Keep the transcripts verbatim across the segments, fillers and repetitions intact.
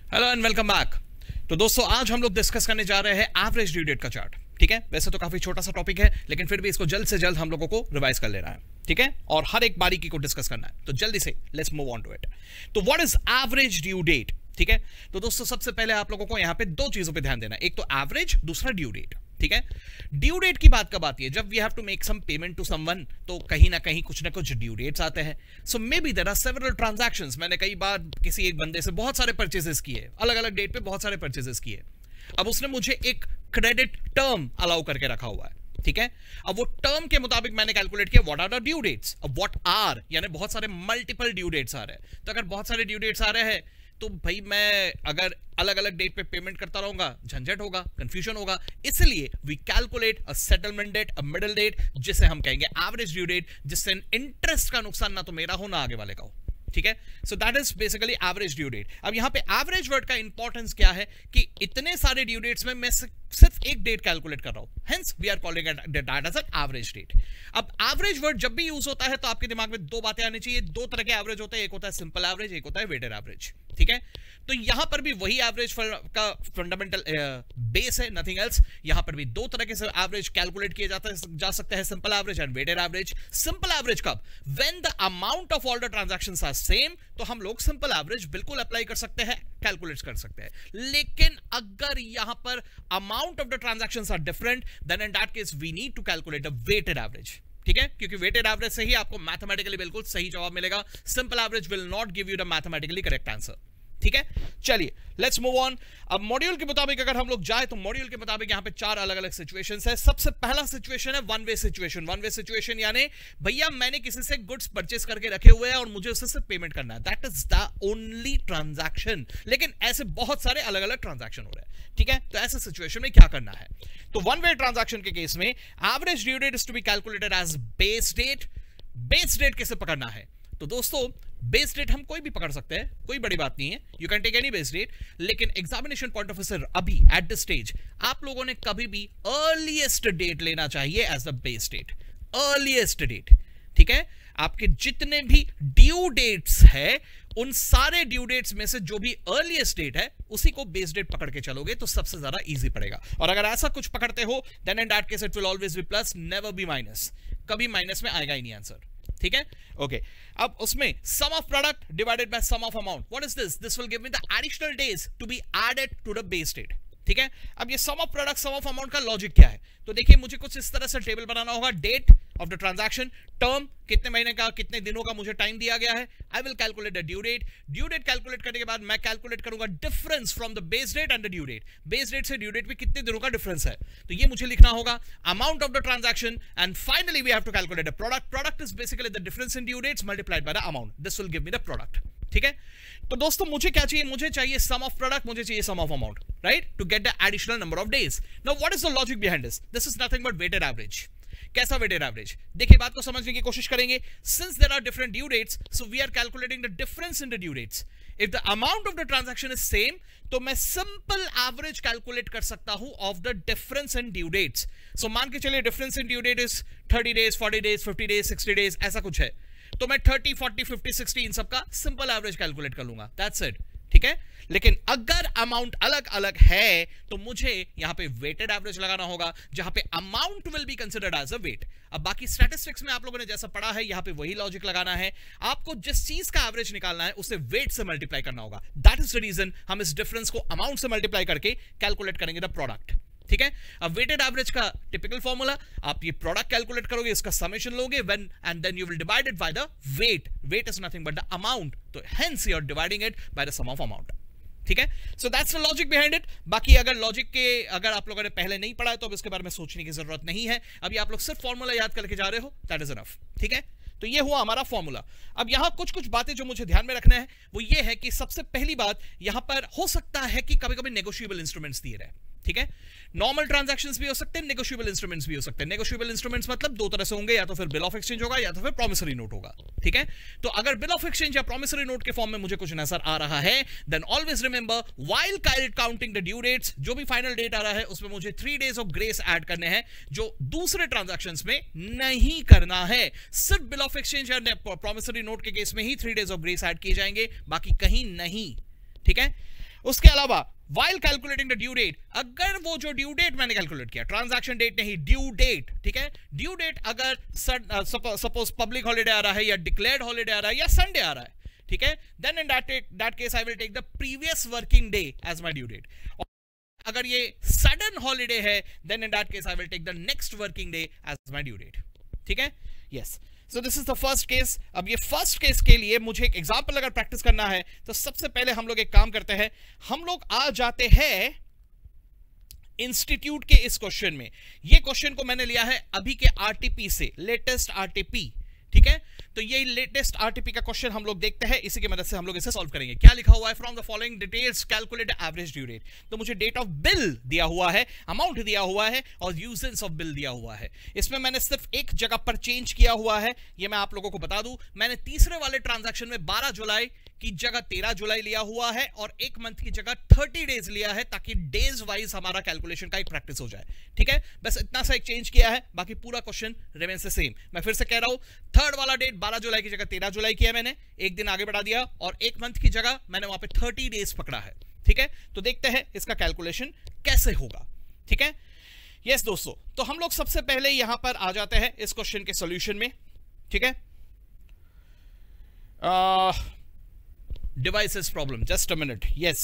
Hello and welcome back. तो दोस्तों आज हम लोग डिस्कस करने जा रहे हैं एवरेज ड्यू डेट का चार्ट। ठीक है, वैसे तो काफी छोटा सा टॉपिक है लेकिन फिर भी इसको जल्द से जल्द हम लोगों को रिवाइज कर लेना है। ठीक है, और हर एक बारीकी को डिस्कस करना है, तो जल्दी से let's move on to it. तो what is average due date? ठीक है, तो दोस्तों सबसे पहले आप लोगों को यहां पे दो चीजों पे ध्यान देना है, एक तो एवरेज, दूसरा ड्यू डेट। ठीक है, ड्यू डेट की बात कब आती है? जब we have to make some payment to someone, तो कहीं ना कहीं कुछ ना कुछ ड्यू डेट्स आते हैं। So maybe there are several transactions. मैंने कई बार किसी एक बंदे से बहुत सारे परचेजेस किए, अलग अलग डेट पे बहुत सारे परचेजेस किए। अब उसने मुझे एक क्रेडिट टर्म अलाउ करके रखा हुआ है। ठीक है, अब वो टर्म के मुताबिक मैंने कैलकुलेट किया what are the due dates. अब व्हाट आर यानी बहुत सारे मल्टीपल ड्यू डेट्स आ रहे हैं। तो अगर बहुत सारे ड्यू डेट्स आ रहे हैं तो भाई मैं अगर अलग अलग डेट पे पेमेंट करता रहूंगा, झंझट होगा, कंफ्यूजन होगा। इसलिए we calculate a settlement date, a middle date, जिसे हम कहेंगे एवरेज ड्यू डेट, जिससे इंटरेस्ट का नुकसान ना तो मेरा हो ना आगे वाले का हो। ठीक है, so that is basically average due date. अब यहां पे एवरेज वर्ड का इंपॉर्टेंस क्या है कि इतने सारे ड्यू डेट्स में मैं सिर्फ एक डेट कैलकुलेट कर रहा हूं, hence we are calling it that as an average date. अब एवरेज वर्ड जब भी यूज होता है तो आपके दिमाग में दो बातें आनी चाहिए। दो तरह के एवरेज होते हैं, एक होता है सिंपल एवरेज, एक होता है वेटेड एवरेज। ठीक है, तो यहां पर भी वही एवरेज का फंडामेंटल बेस है, नथिंग एल्स। यहां पर भी दो तरह के एवरेज कैलकुलेट किए जाते हैं, जा सकते हैं, simple average and weighted average. Simple average कब? When the amount of all the transactions are same, तो हम लोग सिंपल एवरेज बिल्कुल अप्लाई कर सकते हैं, कैलकुलेट कर सकते हैं। लेकिन अगर यहां पर amount of the transactions are different, then in that case we need to calculate a weighted average. ठीक है, क्योंकि वेटेड एवरेज से ही आपको मैथमेटिकली बिल्कुल सही जवाब मिलेगा। Simple average will not give you the mathematically correct answer. ठीक है, चलिए लेट्स मूव ऑन। अब मॉड्यूल के मुताबिक अगर हम लोग जाए तो मॉड्यूल के मुताबिक यहां पे चार अलग अलग सिचुएशंस है। सबसे पहला सिचुएशन है one way situation. One way situation यानी भैया मैंने किसी से गुड्स परचेस करके रखे हुए हैं और मुझे उससे सिर्फ पेमेंट करना है, that is the only transaction. लेकिन ऐसे बहुत सारे अलग अलग ट्रांजैक्शन हो रहे हैं। ठीक है, तो ऐसे सिचुएशन में क्या करना है? तो वन वे ट्रांजैक्शन के केस में average due date is to be calculated as base date. Base date कैसे पकड़ना है? तो दोस्तों बेस डेट हम कोई भी पकड़ सकते हैं, कोई बड़ी बात नहीं है, you can take any base date. लेकिन एग्जामिनेशन पॉइंट ऑफ व्यू से अभी एट दिस स्टेज आप लोगों ने कभी भी अर्लीएस्ट डेट लेना चाहिए as the base date. Earliest date. ठीक है, आपके जितने भी ड्यू डेट्स है उन सारे ड्यू डेट्स में से जो भी अर्लीएस्ट डेट है उसी को बेस डेट पकड़ के चलोगे तो सबसे ज्यादा इजी पड़ेगा। और अगर ऐसा कुछ पकड़ते हो then in that case it will always be plus, never be minus. कभी माइनस में आएगा ही नहीं आंसर। ठीक है, ओके okay. अब उसमें sum of product divided by sum of amount, what is this? This will give me the additional days to be added to the base date. ठीक है, अब ये sum of product sum of amount का logic क्या है? तो देखिए मुझे कुछ इस तरह से टेबल बनाना होगा। Date of the transaction, term कितने महीने का, कितने दिनों का मुझे टाइम दिया गया है। I will calculate the due date. Due date calculate करने के बाद मैं कैलकुलेट करूंगा difference from the base date and the due date. Base date से ड्यू डेट में कितने दिनों का डिफरेंस है, तो ये मुझे लिखना होगा। Amount of the transaction and finally we have to calculate the product. Product is basically the difference in due dates multiplied by the amount. This will give me the product. ठीक है, तो दोस्तों मुझे क्या चाहिए? मुझे चाहिए सम ऑफ प्रोडक्ट, मुझे चाहिए sum of amount, right, to get the additional number of days. Now what is the logic behind this? This is nothing but weighted average. कैसा वेटेड एवरेज? देखिए बात को समझने की कोशिश करेंगे। Since there are different due dates, so we are calculating the difference in the due dates. If the amount of the transaction is same, तो मैं सिंपल एवरेज कैलकुलेट कर सकता हूं of the difference in due dates. So मान के चलिए difference in due date is thirty days, forty days, fifty days, sixty days, ऐसा कुछ है, तो मैं थर्टी, फोर्टी, फिफ्टी, सिक्सटी इन सबका सिंपल एवरेज कैलकुलेट कर लूंगा, दैट्स इट। ठीक है, लेकिन अगर अमाउंट अलग अलग है तो मुझे यहां पे वेटेड एवरेज लगाना होगा, जहां पे amount will be considered as a weight. अब बाकी स्टैटिस्टिक्स में आप लोगों ने जैसा पढ़ा है यहां पे वही लॉजिक लगाना है। आपको जिस चीज का एवरेज निकालना है उसे वेट से मल्टीप्लाई करना होगा। दैट इज द रीजन हम इस डिफरेंस को अमाउंट से मल्टीप्लाई करके कैलकुलेट करेंगे द प्रोडक्ट। ठीक है, अब वेटेड एवरेज का टिपिकल फॉर्मूला, आप ये प्रोडक्ट कैलकुलेट करोगे, इसका समेशन लोगे when and then you will divide it by the weight. Weight is nothing but the amount, तो hence you are dividing it by the sum of amount. ठीक है, so that's the logic behind it. बाकी अगर logic के अगर आप लोगों ने पहले नहीं पढ़ा है तो अब इसके बारे में सोचने की जरूरत नहीं है। अभी आप लोग सिर्फ फॉर्मूला याद करके जा रहे हो, दैट इज इनफ। ठीक है, तो ये हुआ हमारा फॉर्मूला। अब यहां कुछ कुछ बातें जो मुझे ध्यान में रखना है वो ये है कि सबसे पहली बात यहां पर हो सकता है कि कभी कभी नेगोशिएबल इंस्ट्रूमेंट्स दिए रहे। ठीक है, नॉर्मल ट्रांजैक्शंस भी हो सकते हैं, नेगोशिएबल इंस्ट्रूमेंट्स भी हो सकते हैं। नेगोशिएबल इंस्ट्रूमेंट्स मतलब दो तरह से होंगे, या तो फिर बिल ऑफ एक्सचेंज होगा या तो फिर प्रॉमिसरी नोट होगा। ठीक है, तो अगर बिल ऑफ एक्सचेंज या प्रॉमिसरी नोट के फॉर्म में मुझे कुछ नजर आ रहा है, then always remember while counting the due dates, जो भी फाइनल डेट आ रहा है उसमें मुझे three days of grace add करने हैं, जो दूसरे ट्रांजैक्शंस में नहीं करना है। सिर्फ बिल ऑफ एक्सचेंज या प्रॉमिसरी नोट के केस में ही three days of grace add किए जाएंगे, बाकी कहीं नहीं। ठीक है, उसके अलावा while calculating the due date, अगर वो जो ड्यू डेट मैंने कैलकुलेट किया, ट्रांजैक्शन डेट नहीं, ड्यू डेट, ठीक है, ड्यू डेट अगर सपोज पब्लिक हॉलिडे आ रहा है या डिक्लेयर्ड हॉलिडे आ रहा है या संडे आ रहा है, ठीक है, then in that that case I will take the previous working day as my due date. अगर ये सडन हॉलिडे है, then in that case I will take the next working day as my due date, ठीक है, yes. So this is the first case. अब ये first case के लिए मुझे एक एग्जांपल अगर प्रैक्टिस करना है तो सबसे पहले हम लोग एक काम करते हैं, हम लोग आ जाते हैं इंस्टीट्यूट के इस क्वेश्चन में। ये क्वेश्चन को मैंने लिया है अभी के आरटीपी से, लेटेस्ट आरटीपी, ठीक है। तो ये लेटेस्ट आरटीपी का क्वेश्चन हम लोग देखते हैं, इसी की मदद से हम लोग इसे सॉल्व करेंगे। क्या लिखा हुआ है, from the following details calculate average due date. तो मुझे डेट ऑफ बिल दिया हुआ है, अमाउंट दिया हुआ है और यूजेंस ऑफ बिल दिया हुआ है। इसमें मैंने सिर्फ एक जगह पर चेंज किया हुआ है, ये मैं आप लोगों को बता दूं। मैंने तीसरे वाले ट्रांजैक्शन में बारह जुलाई की जगह तेरह जुलाई लिया हुआ है और एक मंथ की जगह तीस डेज लिया है, ताकि डेज वाइज हमारा कैलकुलेशन का एक प्रैक्टिस हो जाए, ठीक है। बस इतना सा एक चेंज किया है, बाकी पूरा क्वेश्चन रिमेन्स द सेम। मैं फिर से कह रहा हूं, थर्ड वाला डेट बारह जुलाई की जगह तेरह जुलाई किया मैंने, एक दिन आगे बढ़ा दिया, और एक मंथ की जगह मैंने वहां पे तीस डेज पकड़ा है, ठीक है। तो देखते हैं इसका कैलकुलेशन कैसे होगा, ठीक है। यस दोस्तों, तो हम लोग सबसे पहले यहां पर आ जाते हैं इस क्वेश्चन के सॉल्यूशन में, ठीक है। Devices problem, just a minute, yes,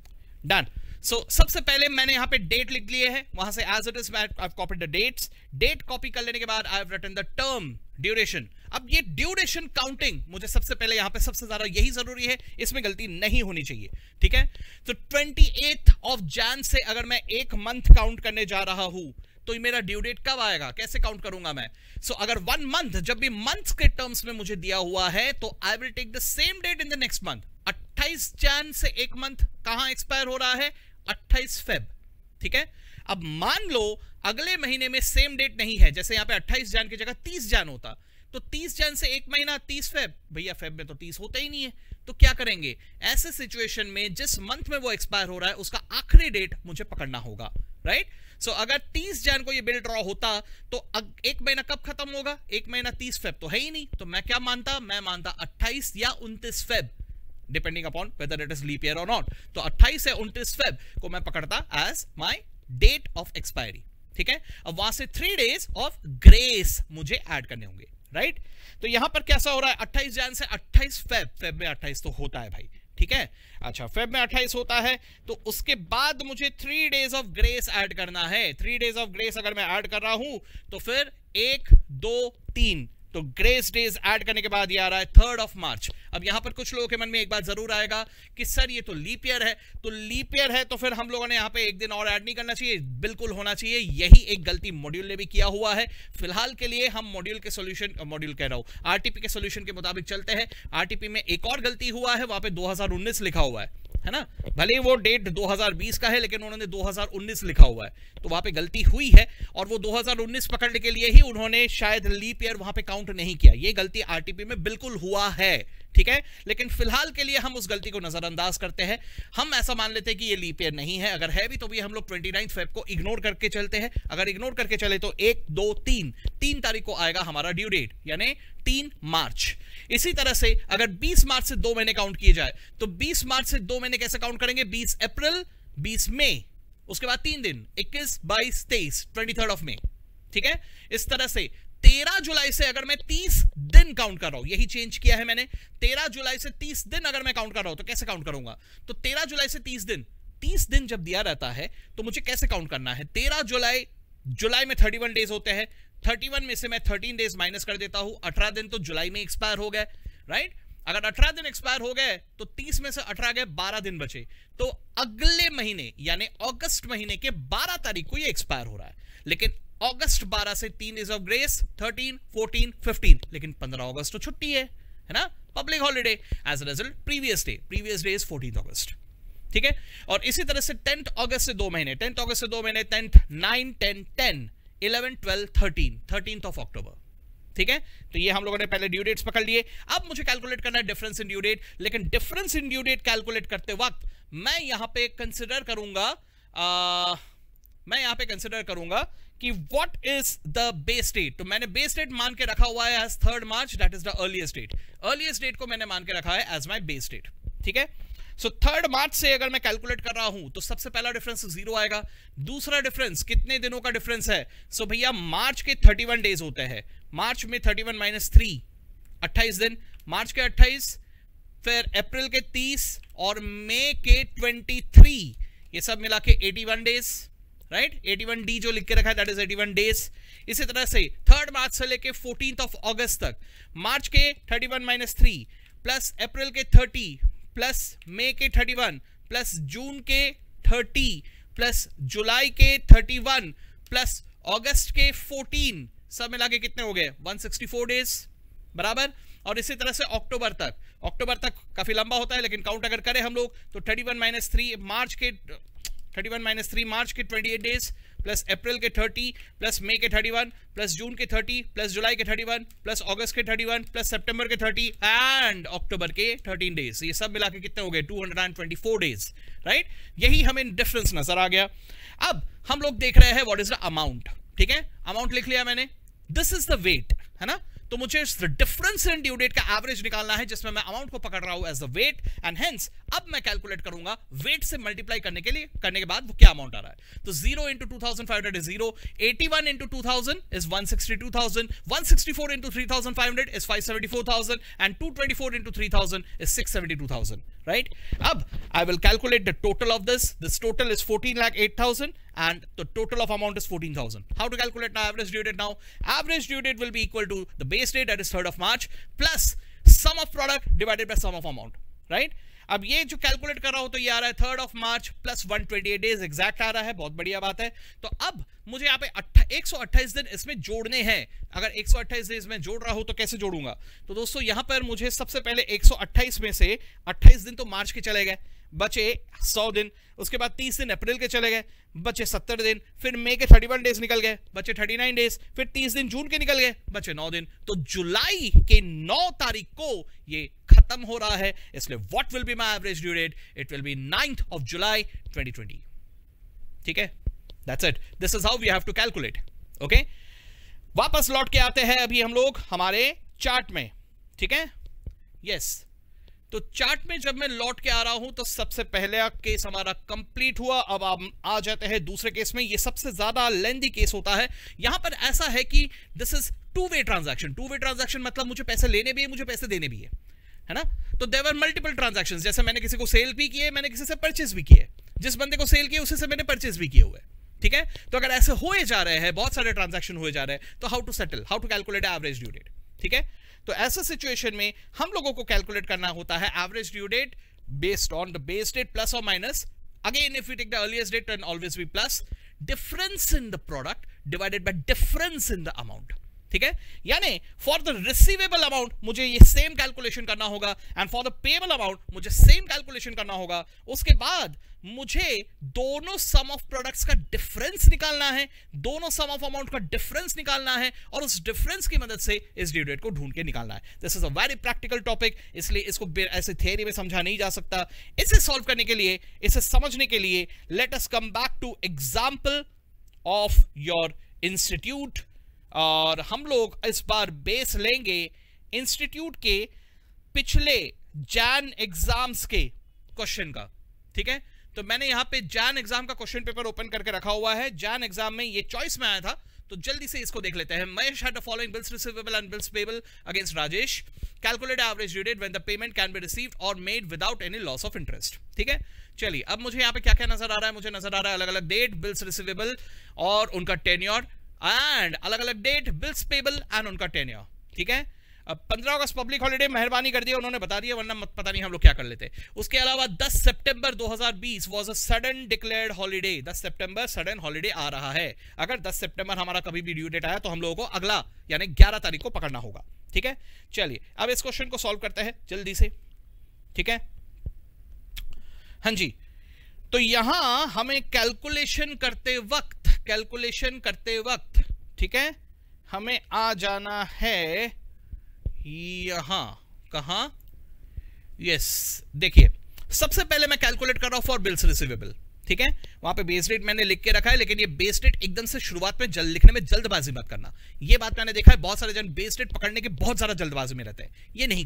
done. So सबसे पहले मैंने यहां पे डेट लिख लिए है, वहां से as it is I have copied the dates. Date copy कर लेने के बाद I have written the term duration. अब ये ड्यूरेशन काउंटिंग मुझे सबसे पहले यहां पे सबसे ज्यादा यही जरूरी है, इसमें गलती नहीं होनी चाहिए, ठीक है। तो अट्ठाईस ऑफ जैन से अगर मैं एक मंथ काउंट करने जा रहा हूं तो मेरा ड्यू डेट कब आएगा, कैसे काउंट करूंगा मैं। सो so, अगर वन मंथ जब भी मंथ्स के टर्म्स में मुझे दिया हुआ है तो I will take the same date in the next month. अट्ठाईस जैन से एक मंथ कहां एक्सपायर हो रहा है, अट्ठाईस फेब, ठीक है। अब मान लो अगले महीने में सेम डेट नहीं है, जैसे यहां पे अट्ठाईस जैन की जगह तीस जैन होता, तो तीस जैन से एक महीना तीस फेब, भैया फेब में तो तीस होता ही नहीं है, तो क्या करेंगे ऐसे सिचुएशन में, जिस मंथ में वो एक्सपायर हो रहा है उसका आखिरी डेट मुझे पकड़ना होगा, राइट। सो so, अगर तीस जैन को ये बिल ड्रॉ होता तो एक महीना कब खत्म होगा, एक महीना तीस फेब तो है ही नहीं, तो मैं क्या मानता, मैं मानता अट्ठाईस या उनतीस Feb, depending upon whether it is leap year और नॉट। तो अट्ठाईस या उनतीस फेब को मैं पकड़ता as my date of expiry, ठीक है। अब वहां से थ्री डेज ऑफ ग्रेस मुझे ऐड करने होंगे, राइट। तो यहां पर कैसा हो रहा है, अट्ठाईस जैन से अट्ठाईस फेब, फेब में अट्ठाईस तो होता है भाई, ठीक है। अच्छा, फेब में अट्ठाईस होता है, तो उसके बाद मुझे three days of grace add करना है। थ्री डेज ऑफ ग्रेस अगर मैं ऐड कर रहा हूं तो फिर एक दो तीन, तो ग्रेस डेज ऐड करने के बाद ये आ रहा है थर्ड ऑफ मार्च। अब यहां पर कुछ लोगों के मन में एक बात जरूर आएगा कि सर ये तो लीप ईयर है, तो लीप ईयर है तो फिर हम लोगों ने यहां पे एक दिन और ऐड नहीं करना चाहिए, बिल्कुल होना चाहिए। यही एक गलती मॉड्यूल ने भी किया हुआ है। फिलहाल के लिए हम मॉड्यूल के सॉल्यूशन, मॉड्यूल कह रहा हूं आरटीपी के सॉल्यूशन के मुताबिक चलते हैं। आरटीपी में एक और गलती हुआ है, वहां पे दो हज़ार उन्नीस लिखा हुआ है, है ना। भले ही वो डेट दो हज़ार बीस का है लेकिन उन्होंने दो हज़ार उन्नीस लिखा हुआ है, तो वहां पे गलती हुई है, और वो दो हज़ार उन्नीस पकड़ने के लिए ही उन्होंने शायद लीप ईयर वहां पे काउंट नहीं किया। ये गलती आरटीपी में बिल्कुल हुआ है, ठीक है। लेकिन फिलहाल के लिए हम उस गलती को नजरअंदाज करते हैं, हम ऐसा मान लेते हैं कि ये लीप ईयर नहीं है। अगर है भी तो भी हम लोग उनतीस फेब को इग्नोर करके चलते हैं। अगर इग्नोर करके चले तो एक दो तीन तीन तारीख को आएगा हमारा ड्यू डेट, यानी तीन मार्च। इसी तरह से अगर बीस मार्च से दो महीने काउंट किए जाए तो बीस मार्च से दो महीने कैसे काउंट करेंगे, बीस अप्रैल, बीस मई, उसके बाद तीन दिन, इक्कीस, बाईस, तेईस, तेईस ऑफ मई, ठीक है। इस तरह से तेरह जुलाई से अगर मैं तीस दिन काउंट कर रहा हूं, यही चेंज किया है मैंने, तेरह जुलाई से तीस दिन अगर मैं काउंट कर रहा हूं तो कैसे काउंट करूंगा, तो तेरह जुलाई से तीस दिन, तीस दिन जब दिया रहता है तो मुझे कैसे काउंट करना है। तेरह जुलाई, जुलाई में इकतीस डेज होते हैं, इकतीस में से मैं तेरह डेज माइनस कर देता हूं, अठारह दिन तो जुलाई में एक्सपायर हो गए, राइट। अगर अठारह दिन एक्सपायर हो गए तो तीस में से अठारह गए, बारह दिन बचे, तो अगले महीने यानी अगस्त महीने के बारह तारीख को ये एक्सपायर हो रहा है। लेकिन अगस्त बारह से तीन डेज ऑफ ग्रेस, तेरह, चौदह, पंद्रह, लेकिन पंद्रह अगस्त तो छुट्टी है, है ना, public holiday. As a result previous day, previous day is चौदह अगस्त, ठीक है। और इसी तरह से टेंथ अगस्त से दो महीने, टेंथ अगस्त से दो महीने, tenth, nine, ten, ten, eleven, twelve, thirteen, thirteen of October, ठीक है। तो ये हम लोगों ने पहले ड्यू डेट्स पकड़ लिए। अब मुझे कैलकुलेट करना है डिफरेंस इन ड्यू डेट, लेकिन difference in due date calculate करते वक्त मैं यहां पे कंसिडर करूंगा आ, मैं यहां पे कंसिडर करूंगा कि what is the base date. तो मैंने बेस डेट मान के रखा हुआ है as third March, that is the earliest date. Earliest date को मैंने मान के रखा है एज माय बेस डेट, ठीक है। सो थर्ड मार्च से अगर मैं कैलकुलेट कर रहा हूं तो सबसे पहला डिफरेंस जीरो आएगा। दूसरा डिफरेंस कितने दिनों का डिफरेंस है? सो so भैया मार्च के थर्टी वन डेज होते हैं, मार्च में थर्टी वन माइनस थ्री, अट्ठाईस दिन, मार्च के अट्ठाईस, फिर अप्रैल के तीस और मई के तेईस, ये सब मिला के इक्यासी डेज, राइट? इक्यासी डी जो लिख के रखा है दैट इज इक्यासी डेज। इसी तरह से थर्ड मार्च से लेके फोर्टीन्थ ऑफ अगस्त तक, मार्च के thirty one minus three plus अप्रैल के थर्टी प्लस मई के थर्टी वन प्लस जून के थर्टी प्लस जुलाई के थर्टी वन प्लस अगस्त के फोर्टीन, सब मिला के कितने हो गए? एक सौ चौंसठ डेज, बराबर। और इसी तरह से अक्टूबर तक, अक्टूबर तक काफी लंबा होता है लेकिन काउंट अगर करें हम लोग तो थर्टी वन माइनस थ्री मार्च के थर्टी वन माइनस थ्री मार्च के अट्ठाईस डेज प्लस अप्रैल के तीस प्लस मई के इकतीस प्लस जून के तीस प्लस जुलाई के इकतीस प्लस अगस्त के इकतीस प्लस सितंबर के तीस एंड अक्टूबर के तेरह डेज, ये सब मिला के कितने हो गए? दो सौ चौबीस डेज, राइट? यही हमें डिफरेंस नजर आ गया। अब हम लोग देख रहे हैं व्हाट इज द अमाउंट, ठीक है? अमाउंट लिख लिया मैंने, दिस इज द वेट, है ना? तो मुझे डिफरेंस इन ड्यू डेट का एवरेज निकालना है जिसमें मैं अमाउंट को पकड़ रहा हूं as the weight, and hence अब मैं कैलकुलेट करूंगा वेट से मल्टीप्लाई करने के लिए करने के बाद वो क्या अमाउंट आ रहा है। तो zero into two thousand five hundred is zero, eighty one into two thousand is one sixty two thousand, one sixty four into three thousand five hundred is five seventy four thousand and two twenty four into three thousand is six seventy two thousand, right? अब I will calculate the total of this, this total is fourteen lakh eight thousand and the total of amount is fourteen thousand. How to calculate now average due date now? Average due date will be equal to the base date, that is third of March, plus sum of product divided by sum of amount, right? अब ये जो calculate कर रहा हूं तो ये आ रहा है third of March plus one twenty eight days exact आ रहा है, बहुत बढ़िया बात है। तो अब मुझे यहाँ पे एक सौ अट्ठाईस दिन इसमें जोड़ने हैं। अगर एक सौ अट्ठाईस दिन इसमें जोड़ रहा हूं तो कैसे जोड़ूंगा? तो दोस्तों यहाँ पर मुझे सबसे पहले एक सौ अट्ठाईस में से अट्ठाईस दिन तो मार्च के चले गए, बचे सौ दिन, उसके बाद तीस दिन अप्रैल के चले गए, बचे सत्तर दिन, फिर मई के इकतीस डेज निकल गए, बचे उनतालीस डेज, फिर तीस दिन जून के निकल गए, बचे नौ दिन। तो जुलाई के नौ तारीख को ये खत्म हो रहा है, इसलिए what will be my average due date? It will be ninth of July twenty twenty, ठीक है? That's it, this is how we have to calculate, okay? वापस लौट के आते हैं अभी हम लोग हमारे चार्ट में, ठीक है? यस, तो चार्ट में जब मैं लौट के आ रहा हूं तो सबसे पहले केस हमारा कंप्लीट हुआ। अब हम आ जाते हैं दूसरे केस में, ये सबसे ज्यादा लेंथी केस होता है। यहां पर ऐसा है कि this is two way transaction. Two way transaction मतलब मुझे पैसे लेने भी है, मुझे पैसे देने भी है, है ना? तो देयर वर मल्टीपल ट्रांजैक्शंस, जैसे मैंने किसी को सेल भी किए, मैंने किसी से परचेज भी किए, जिस बंदे को सेल किए उसी से मैंने परचेज भी किए हुए, ठीक है? तो अगर ऐसे हुए जा रहे हैं, बहुत सारे ट्रांजैक्शन हुए जा रहे हैं, तो how to settle, how to calculate average due date, ठीक है? तो ऐसा सिचुएशन में हम लोगों को कैलकुलेट करना होता है average due date based on the base date plus और minus, again if you take the earliest date can always be plus difference in the product divided by difference in the amount, ठीक है? यानी for the receivable amount मुझे ये same calculation करना होगा and for the payable amount मुझे same calculation करना होगा। उसके बाद मुझे दोनों सम ऑफ प्रोडक्ट्स का डिफरेंस निकालना है, दोनों सम ऑफ अमाउंट का डिफरेंस निकालना है और उस डिफरेंस की मदद से इस ड्यू डेट को ढूंढ के निकालना है। This is a very practical topic, इसलिए इसको ऐसे थियरी में समझा नहीं जा सकता। इसे सॉल्व करने के लिए, इसे समझने के लिए let us come back to example of your institute, और हम लोग इस बार बेस लेंगे इंस्टीट्यूट के पिछले जैन एग्जाम्स के क्वेश्चन का, ठीक है? तो मैंने यहां पे जैन एग्जाम का क्वेश्चन पेपर ओपन करके रखा हुआ है। जैन एग्जाम में ये चॉइस में आया था, तो जल्दी से इसको देख लेते हैं। Mahesh had the following bills receivable and bills payable against Rajesh, calculate average due date when the payment can be received और made without any loss of interest, ठीक है? चलिए, अब मुझे यहाँ पे क्या क्या नजर आ रहा है? मुझे नजर आ रहा है अलग अलग डेट, बिल्स रिसीवेबल और उनका टेन्योर, एंड अलग अलग डेट, बिल्स पेबल एंड उनका टेन्योर, ठीक है? अब पंद्रह अगस्त पब्लिक हॉलिडे, मेहरबानी कर दिया, उन्होंने बता दिया, वरना पता नहीं हम लोग क्या कर लेते। उसके अलावा दस सितंबर दो हज़ार बीस was a sudden declared holiday, दस सितंबर सडन हॉलिडे आ रहा है। अगर दस सितंबर हमारा कभी भी ड्यू डेट आया तो हम लोगों को अगला यानी ग्यारह तारीख को पकड़ना होगा, ठीक है? चलिए, अब इस क्वेश्चन को सॉल्व करते हैं जल्दी से, ठीक है? हाँ जी, तो यहां हमें कैलकुलेशन करते वक्त कैलकुलेशन करते वक्त ठीक है, हमें आ जाना है यहां, कहां? यस, देखिए सबसे पहले मैं कैलकुलेट कर रहा हूं फॉर बिल्स रिसीवेबल, ठीक है? वहां पे बेस रेट मैंने लिख के रखा है, लेकिन ये बेस रेट एकदम से शुरुआत में जल्द लिखने में जल्दबाजी मत करना। ये बात मैंने देखा है, बहुत सारे जन बेस रेट पकड़ने के बहुत ज्यादा जल्दबाजी में रहते हैं, ये नहीं करना,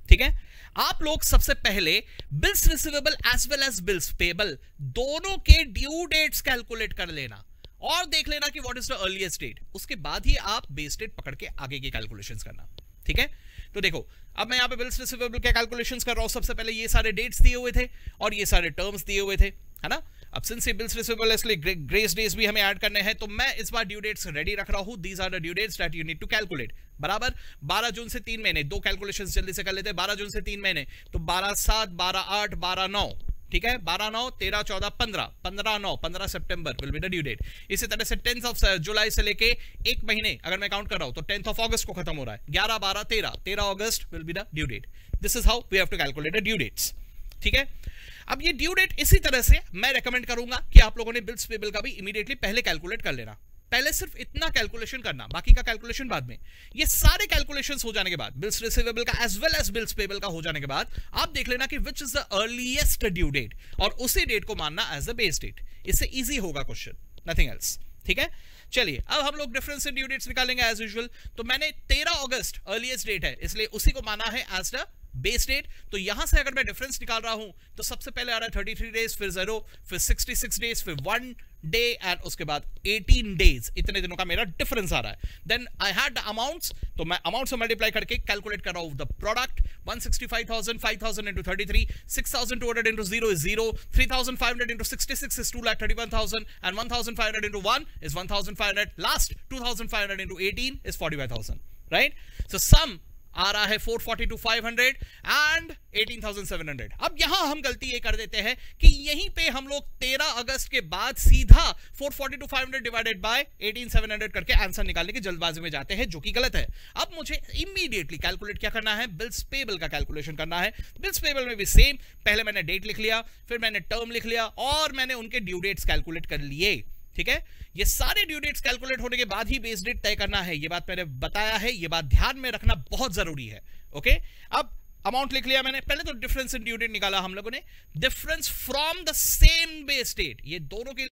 ठीक है। आप लोग सबसे पहले bills receivable as well as bills payable दोनों के ड्यू डेट्स कैलकुलेट कर लेना और देख लेना कि what is the earliest date, उसके बाद ही आप बेस डेट पकड़ के आगे की कैलकुलेशंस करना, ठीक है। तो देखो अब मैं यहां पे बिल्स रिसीवेबल के कैलकुलेशंस कर रहा हूं। सबसे पहले ये सारे डेट्स दिए हुए थे और ये सारे टर्म्स दिए हुए थे, है ना। अब सिंस ये बिल्स रिसीवेबल इसलिए ग्रेस डेज भी हमें ऐड करने हैं, तो मैं इस बार ड्यू डेट्स रेडी रख रहा हूं। These are the due dates that you need to calculate. बराबर बारह जून से तीन महीने, दो कैलकुलेशंस जल्दी से कर लेते हैं। बारह जून से तीन महीने तो बारह सात, बारह आठ, बारह नौ, ठीक है। बारह नौ, तेरह चौदह, पंद्रह, पंद्रह नौ, पंद्रह सितंबर will be the due date. इसी तरह से टेंथ ऑफ जुलाई से लेके एक महीने अगर मैं काउंट कर रहा हूं तो टेंथ ऑफ अगस्त को खत्म हो रहा है। ग्यारह, बारह, तेरह, तेरह अगस्त will be the due date. This is how we have to calculate the due dates, ठीक है। अब ये ड्यू डेट इसी तरह से मैं रेकमेंड करूंगा कि आप लोगों ने बिल्स पेबल का भी इमीडिएटली पहले कैलकुलेट कर लेना। पहले सिर्फ इतना कैलकुलेशन करना, बाकी का कैलकुलेशन बाद में। ये सारे कैलकुलेशंस हो जाने के बाद, बिल्स रिसीवेबल का as well as bills payable का हो जाने के बाद, आप देख लेना कि which is the earliest due date और उसी डेट को मानना एज द बेस डेट। इससे इजी होगा क्वेश्चन, नथिंग एल्स, ठीक है। चलिए अब हम लोग डिफरेंस इन ड्यू डेट्स निकालेंगे एज यूजुअल। तो मैंने तेरह अगस्त अर्लीएस्ट डेट है, इसलिए उसी को माना है एज द बेस डेट। तो यहां से अगर मैं डिफरेंस निकाल रहा हूं तो सबसे पहले आ रहा है थर्टी थ्री डेज, फिर जीरो, फिर सिक्सटी सिक्स डेज, फिर वन डे एंड उसके बाद एटीन डेज। इतने दिनों का मेरा डिफरेंस आ रहा है। Then I had the amounts, तो मैं अमाउंट से मल्टीप्लाई करके कैलकुलेट कर रहा हूं the product. One sixty five thousand, five thousand into thirty-three, six thousand two hundred into zero is zero, three thousand five hundred into sixty-six is two lakh thirty-one thousand, and one thousand five hundred into one is one thousand five hundred. Last two thousand five hundred into eighteen is forty-five thousand, right? So sum आ रहा है four forty to five hundred and eighteen thousand seven hundred. अब यहां हम गलती ये कर देते हैं कि यहीं पे हम लोग तेरह अगस्त के बाद सीधा four forty to five hundred divided by eighteen thousand seven hundred करके आंसर निकालने की जल्दबाजी में जाते हैं, जो कि गलत है। अब मुझे इमीडिएटली कैलकुलेट क्या करना है, बिल्स पेबल का कैलकुलेशन करना है। बिल्स पेबल में भी सेम, पहले मैंने डेट लिख लिया, फिर मैंने टर्म लिख लिया और मैंने उनके ड्यू डेट्स कैलकुलेट कर लिए, ठीक है। ये सारे ड्यू डेट्स कैलकुलेट होने के बाद ही बेस डेट तय करना है, ये बात मैंने बताया है, ये बात ध्यान में रखना बहुत जरूरी है, ओके। अब अमाउंट लिख लिया मैंने, पहले तो डिफरेंस इन ड्यू डेट निकाला हम लोगों ने, difference from the same base date, ये दोनों के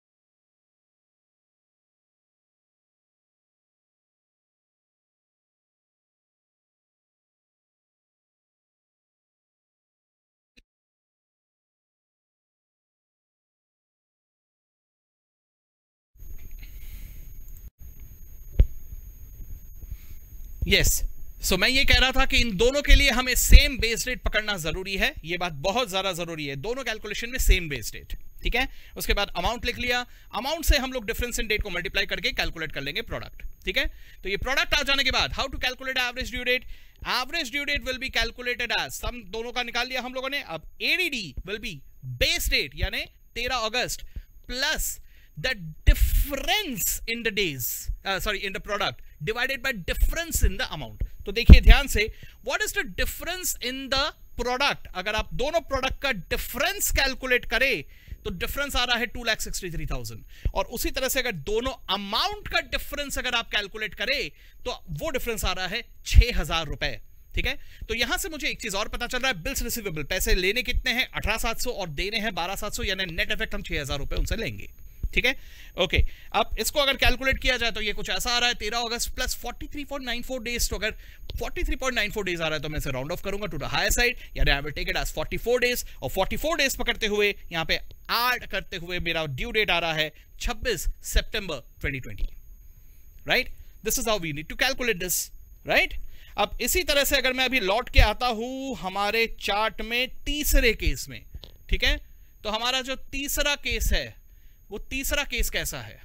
यस yes. सो so, मैं ये कह रहा था कि इन दोनों के लिए हमें सेम बेस डेट पकड़ना जरूरी है, ये बात बहुत ज्यादा जरूरी है, दोनों कैलकुलेशन में सेम बेस डेट, ठीक है। उसके बाद अमाउंट लिख लिया, अमाउंट से हम लोग डिफरेंस इन डेट को मल्टीप्लाई करके कैलकुलेट कर लेंगे प्रोडक्ट, ठीक है। तो ये प्रोडक्ट आ जाने के बाद how to calculate average due date, average due date will be calculated as sum, दोनों का निकाल लिया हम लोगों ने। अब ADD will be base date यानी तेरह अगस्त plus the difference in the days, uh, sorry in the product divided by difference in the amount. तो देखिए ध्यान से, what is the difference in the product? अगर आप दोनों प्रोडक्ट का डिफरेंस कैलकुलेट करें तो डिफरेंस आ रहा है two lakh sixty three thousand, और उसी तरह से अगर दोनों अमाउंट का डिफरेंस अगर आप कैलकुलेट करें तो वो डिफरेंस आ रहा है छह हजार रुपए, ठीक है। तो यहां से मुझे एक चीज और पता चल रहा है, बिल्स रिसीवेबल पैसे लेने कितने हैं अठारह हजार सात सौ और देने हैं बारह हजार सात सौ, यानी नेट इफेक्ट हम छह हजार रुपए उनसे लेंगे, ठीक है, ओके। अब इसको अगर कैलकुलेट किया जाए तो ये कुछ ऐसा आ रहा है, तेरह अगस्त plus forty three point nine four days. तो अगर forty three point nine four days आ रहा है तो मैं इसे राउंड ऑफ करूंगा टू द हायर साइड, यानी I will take it as forty four days, और फोर्टी फोर डेज पकड़ते हुए यहां पे ऐड करते हुए मेरा ड्यू डेट आ रहा है छब्बीस सितंबर twenty twenty, right. This is how we need to calculate this, right. अब इसी तरह से अगर मैं अभी लौट के आता हूं हमारे चार्ट में तीसरे केस में, ठीक है। तो हमारा जो तीसरा केस है वो तीसरा केस कैसा है,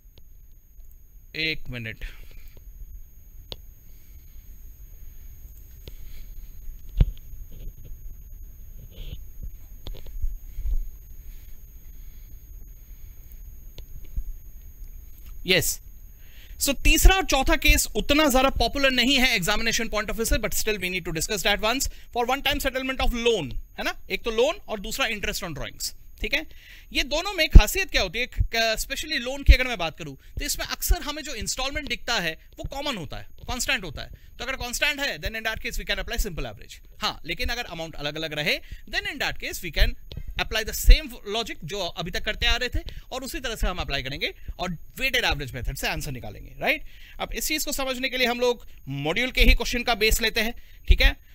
एक मिनट, यस। सो तीसरा और चौथा केस उतना ज्यादा पॉपुलर नहीं है एग्जामिनेशन पॉइंट ऑफ व्यू से, but still we need to discuss that once for one time settlement of loan, है ना। एक तो लोन और दूसरा इंटरेस्ट ऑन ड्रॉइंग्स, ठीक है। ये दोनों में खासियत क्या होती है, स्पेशली लोन की अगर मैं बात करूं तो इसमें अक्सर हमें जो इंस्टॉलमेंट दिखता है वो कॉमन होता है, कांस्टेंट होता है। तो अगर कांस्टेंट है then in that case we can apply simple average, हाँ। लेकिन अगर अमाउंट अलग अलग रहे then in that case we can apply the same logic जो अभी तक करते आ रहे थे, और उसी तरह से हम अप्लाई करेंगे और वेटेड एवरेज मेथड से आंसर निकालेंगे, राइट। अब इस चीज को समझने के लिए हम लोग मॉड्यूल के ही क्वेश्चन का बेस लेते हैं, ठीक है।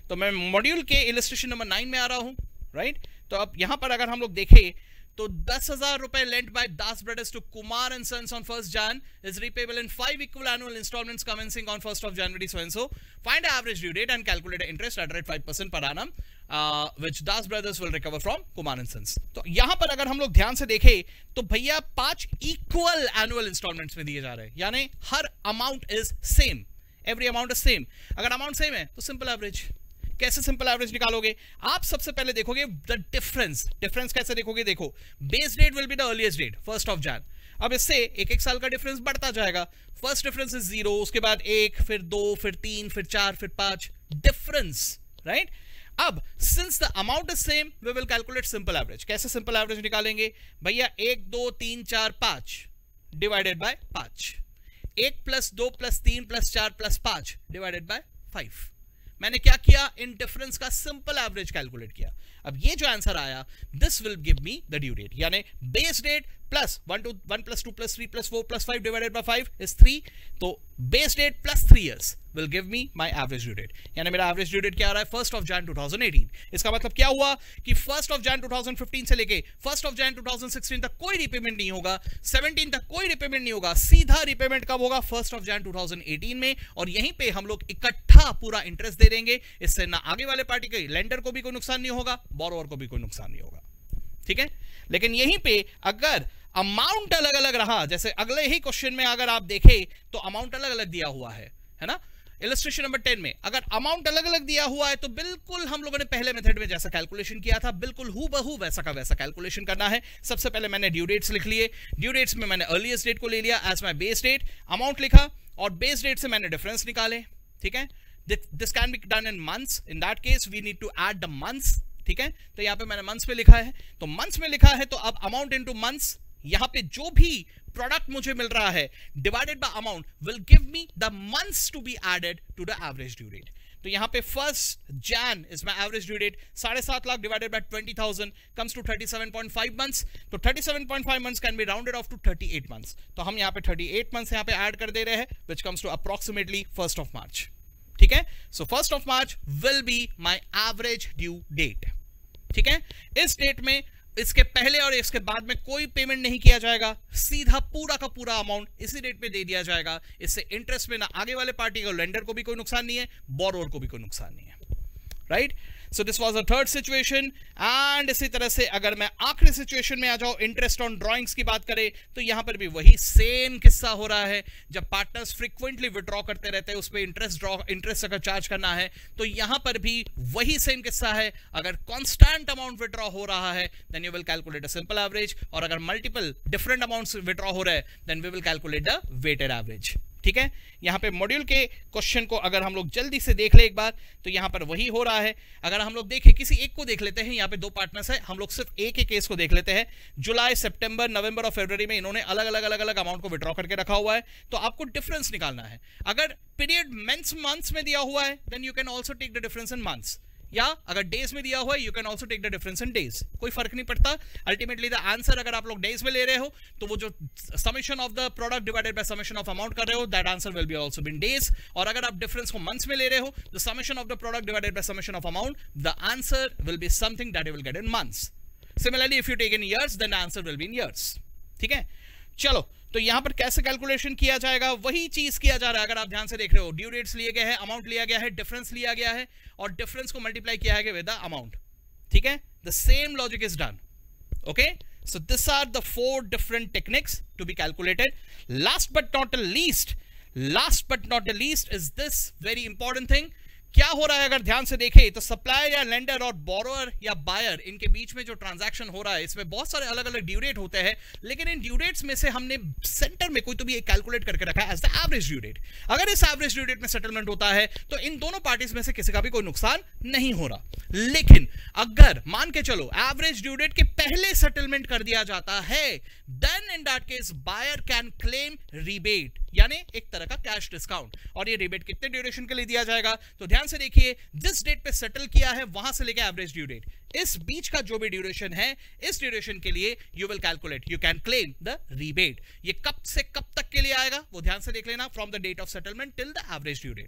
तो मैं मॉड्यूल के इलस्ट्रेशन नंबर नाइन में आ रहा हूं, राइट। तो अब यहां पर अगर हम लोग देखें तो दस हजार रुपए lent by Das brothers to Kumar and sons on first Jan is repayable in five equal annual installments commencing on first of January so and so. Find the average due date and calculate the interest at rate five percent per annum uh, which Das Brothers will recover from Kumar and Sons. तो यहां पर अगर हम लोग ध्यान से देखें तो भैया पांच इक्वल एनुअल इंस्टॉलमेंट्स में दिए जा रहे हैं, यानी हर amount is same, every amount is same. अगर अमाउंट सेम है तो सिंपल एवरेज। कैसे सिंपल एवरेज निकालोगे? आप सबसे पहले देखोगे द डिफरेंस। डिफरेंस कैसे देखोगे? देखो, base date will be the earliest date first of Jan. अब इससे एक एक साल का डिफरेंस बढ़ता जाएगा। फर्स्ट डिफरेंस इज जीरो, उसके बाद एक, फिर दो, फिर तीन, फिर चार, फिर पांच, डिफरेंस, राइट। अब since the amount is same we will calculate simple average. कैसे सिंपल एवरेज निकालेंगे भैया? एक, दो, तीन, चार, पांच डिवाइडेड बाय पांच। एक प्लस दो प्लस तीन प्लस चार प्लस पांच डिवाइडेड बाय फाइव। मैंने क्या किया? इन डिफरेंस का सिंपल एवरेज कैलकुलेट किया। अब ये जो आंसर आया, this will give me the due date, यानी base date plus one two one plus two plus three plus four plus five divided by five is three. तो base date plus three years will give me my average due date, यानी मेरा average due date क्या आ रहा है? First of Jan two thousand eighteen. इसका मतलब क्या हुआ कि first of Jan two thousand fifteen से लेके first of Jan two thousand sixteen तक कोई रिपेमेंट नहीं होगा, सेवनटीन तक कोई रिपेमेंट नहीं होगा, सीधा रिपेमेंट कब होगा? First of Jan two thousand eighteen में। और यहीं पे हम लोग इकट्ठा पूरा इंटरेस्ट दे देंगे। इससे ना आगे वाले पार्टी के लेंडर को भी कोई नुकसान नहीं होगा, बोरोवर को भी कोई नुकसान नहीं होगा, ठीक है। लेकिन यहीं पे अगर अमाउंट अलग अलग रहा, जैसे अगले ही क्वेश्चन में अगर आप देखें तो अमाउंट अलग अलग दिया हुआ है, है ना। इलस्ट्रेशन नंबर टेन में अगर अमाउंट अलग अलग दिया हुआ है तो बिल्कुल हम लोगों ने पहले मेथड में जैसा कैलकुलेशन किया था, बिल्कुल हूबहू वैसा का वैसा कैलकुलेशन करना है। सबसे पहले मैंने ड्यू डेट्स लिख लिए। ड्यू डेट्स में मैंने अर्लीस्ट डेट को ले लिया as my base date, amount लिखा और बेस डेट से मैंने डिफरेंस निकाले, ठीक है। This can be done in months, in that case we need to add the months, ठीक है। तो यहां पे मैंने मंथ्स में लिखा है, तो मंथ्स में लिखा है तो अब अमाउंट इनटू मंथ्स, यहां पे जो भी प्रोडक्ट मुझे मिल रहा है divided by amount will give me the months to be added to the average due date. तो यहां पे first Jan is my average due date, साढ़े सात lakh divided by twenty thousand comes to thirty seven point five months. तो thirty seven point five months can be rounded off to thirty eight months. तो हम यहां पे thirty eight months यहां पे add कर दे रहे हैं, which comes to approximately first of March, ठीक है। So first of March will be my average due date, ठीक है। इस डेट में इसके पहले और इसके बाद में कोई पेमेंट नहीं किया जाएगा, सीधा पूरा का पूरा अमाउंट इसी डेट पे दे दिया जाएगा। इससे इंटरेस्ट में ना आगे वाले पार्टी को, लेंडर को भी कोई नुकसान नहीं है, बोरोवर को भी कोई नुकसान नहीं है, right. So this was the third situation. And इसी तरह से अगर मैं आखिरी सिचुएशन में आ जाऊं, इंटरेस्ट ऑन ड्रॉइंग्स की बात करें, तो यहां पर भी वही सेम किस्सा हो रहा है। जब पार्टनर्स फ्रीक्वेंटली विड्रॉ करते रहते हैं, उस पर इंटरेस्ट ड्रॉ इंटरेस्ट अगर चार्ज करना है तो यहां पर भी वही सेम किस्सा है। अगर कांस्टेंट अमाउंट विड्रॉ हो रहा है then you will calculate a simple average, और अगर मल्टीपल डिफरेंट अमाउंट्स विड्रॉ हो रहा है then we will calculate the weighted average, ठीक है। यहां पे मॉड्यूल के क्वेश्चन को अगर हम लोग जल्दी से देख ले एक बार, तो यहां पर वही हो रहा है। अगर हम लोग देखें, किसी एक को देख लेते हैं, यहां पे दो पार्टनर्स है, हम लोग सिर्फ एक ही केस को देख लेते हैं। जुलाई, सितंबर, नवंबर और फरवरी में इन्होंने अलग अलग अलग अलग अमाउंट को विड्रॉ करके रखा हुआ है। तो आपको डिफरेंस निकालना है। अगर पीरियड मंथ्स मंथ्स में दिया हुआ है then you can also take the difference in months, या अगर डेज में दिया हुआ है you can also take the difference in days, कोई फर्क नहीं पड़ता। अल्टीमेटली द आंसर अगर आप लोग डेज में ले रहे हो तो वो जो summation of the product divided by summation of amount कर रहे हो, that answer will be also been days. और अगर आप डिफरेंस को मंथ्स में ले रहे हो, the summation of the product divided by summation of amount, the answer will be something that you will get in months. Similarly if you take in years then the answer will be in years, ठीक है। चलो, तो यहां पर कैसे calculation किया जाएगा, वही चीज किया जा रहा है। अगर आप ध्यान से देख रहे हो, ड्यू डेट्स लिए गए हैं, अमाउंट लिया गया है, डिफरेंस लिया गया है और डिफरेंस को मल्टीप्लाई किया गया विद द अमाउंट, ठीक है। The same logic is done, okay. So this are the four different techniques to be calculated. Last but not the least, last but not the least is this very important thing. क्या हो रहा है अगर ध्यान से देखें तो supplier या लेंडर और बोरोअर या बायर, इनके बीच में जो ट्रांजैक्शन हो रहा है इसमें बहुत सारे अलग अलग ड्यू डेट होते हैं, लेकिन इन ड्यू डेट्स में से हमने सेंटर में कोई तो भी एक कैलकुलेट करके रखा है as the average due date. अगर इस एवरेज ड्यू डेट में सेटलमेंट होता है तो इन दोनों पार्टीज में से किसी का भी कोई नुकसान नहीं हो रहा। लेकिन अगर मान के चलो एवरेज ड्यू डेट के पहले सेटलमेंट कर दिया जाता है then in that case buyer can claim rebate, यानी एक तरह का कैश डिस्काउंट। और ये रिबेट कितने ड्यूरेशन के लिए दिया जाएगा, तो ध्यान से देखिए, जिस डेट पे सेटल किया है वहां से लेकर एवरेज ड्यू डेट, इस बीच का जो भी ड्यूरेशन है, इस ड्यूरेशन के लिए you will calculate, you can claim the rebate. ये कब से कब तक के लिए आएगा वो ध्यान से देख लेना, from the date of settlement till the average due date,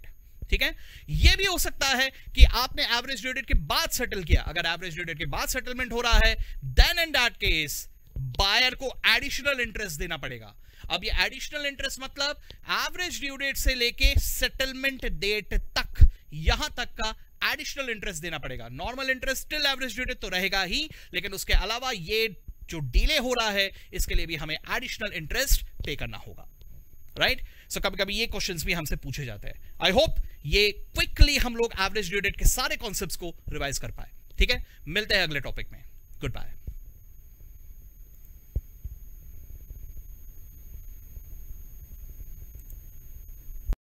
ठीक है। यह भी हो सकता है कि आपने एवरेज ड्यू डेट के बाद सेटल किया, अगर एवरेज ड्यू डेट के बाद सेटलमेंट हो रहा है, then in that case buyer को एडिशनल इंटरेस्ट देना पड़ेगा। अब ये एडिशनल इंटरेस्ट मतलब एवरेज ड्यू डेट से लेके सेटलमेंट डेट तक, यहां तक का एडिशनल इंटरेस्ट देना पड़ेगा। Normal interest still average due date तो रहेगा ही, लेकिन उसके अलावा ये जो डिले हो रहा है इसके लिए भी हमें एडिशनल इंटरेस्ट पे करना होगा, राइट। सो कभी कभी ये क्वेश्चंस भी हमसे पूछे जाते हैं। आई होप ये क्विकली हम लोग एवरेज ड्यू डेट के सारे कॉन्सेप्ट्स को रिवाइज कर पाए, ठीक है। मिलते हैं अगले टॉपिक में, गुड बाय।